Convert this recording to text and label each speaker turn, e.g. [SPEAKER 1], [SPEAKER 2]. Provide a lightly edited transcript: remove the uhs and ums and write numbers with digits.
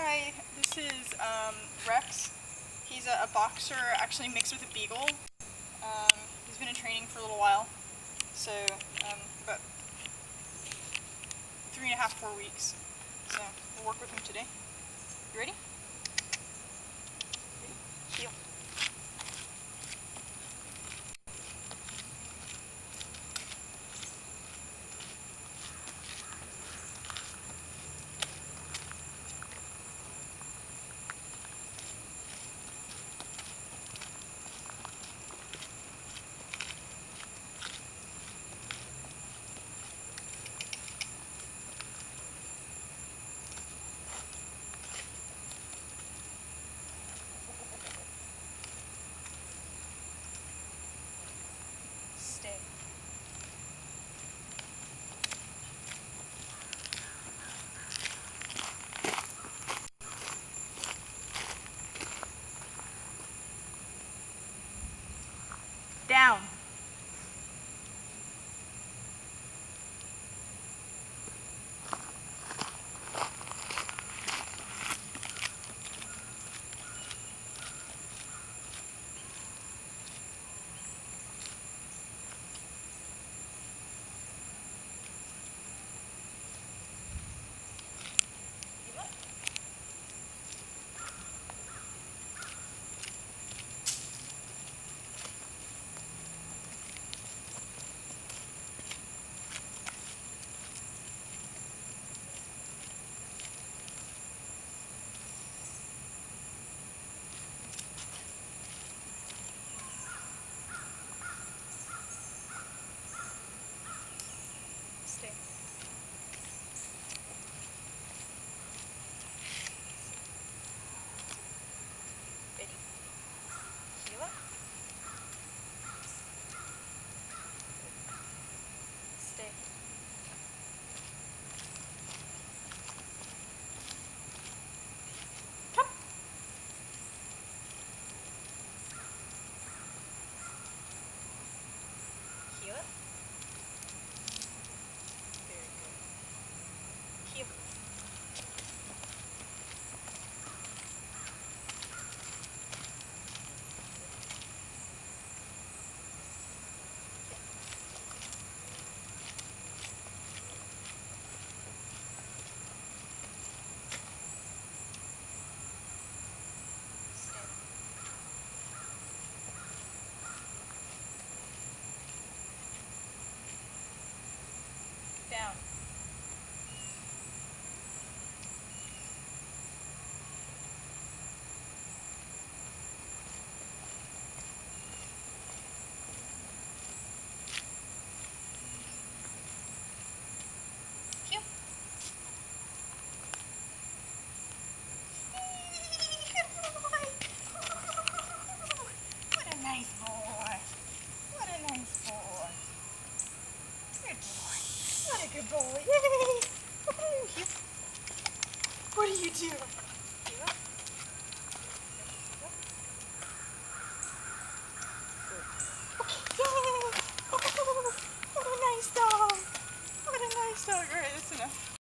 [SPEAKER 1] Hi, this is Rex. He's a boxer, actually mixed with a beagle. He's been in training for a little while, so about 3.5, 4 weeks. So we'll work with him today. You ready? Heel. Stay. Down. Stay. Ready? Heel up. Stay. Come. Heel up. Very good. Heel. Down. Heel. Good boy. What a nice boy. What a nice boy. Good boy. What a good boy. Yay! What are you doing?